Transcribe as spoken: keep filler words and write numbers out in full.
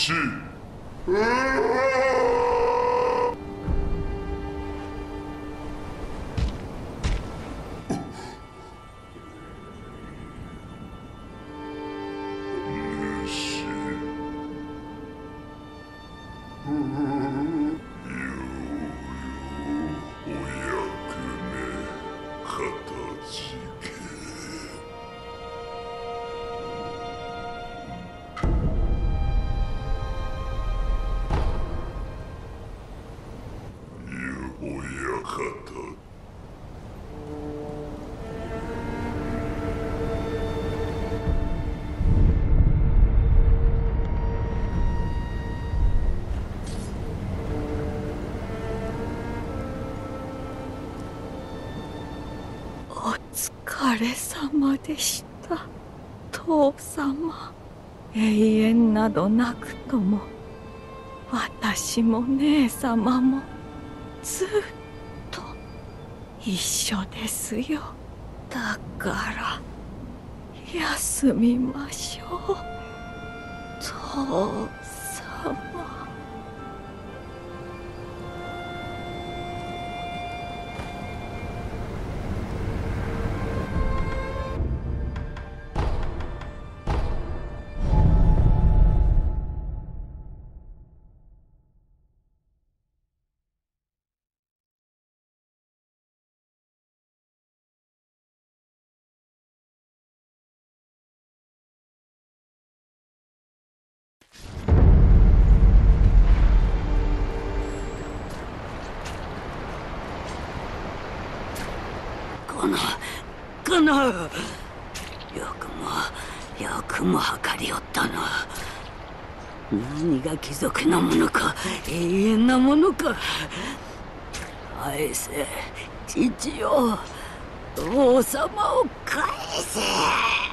し。 お疲れ様でした、父様。永遠などなくとも、私も姉様もずっと一緒ですよ。だから休みましょう、父様。 このこのよくもよくも測りおったな。何が貴族のものか永遠なものか。返せ父よ、王様を返せ。